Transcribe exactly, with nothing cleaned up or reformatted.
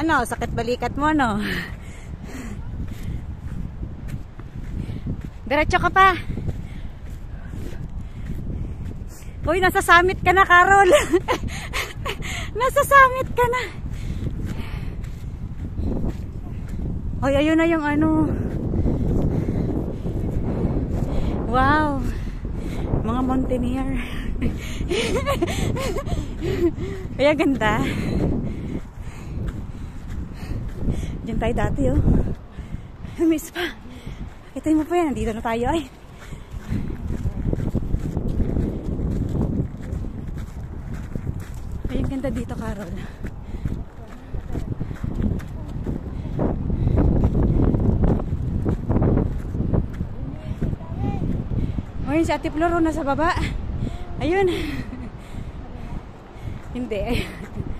Ano, sakit balikat mo, no? Diretso ka pa. Uy, nasa summit ka na, Carol. Nasa summit ka na. Uy, ayun na yung ano. Wow. Mga mountaineer. Kaya ganda. Diyan tayo dati, oh. Miss pa. Kita mo pa yan. Dito na tayo, ay. Ay, ang ganda dito, Carol. Ayun, si Ate Flor, nasa baba. Ayun. Hindi, ayun.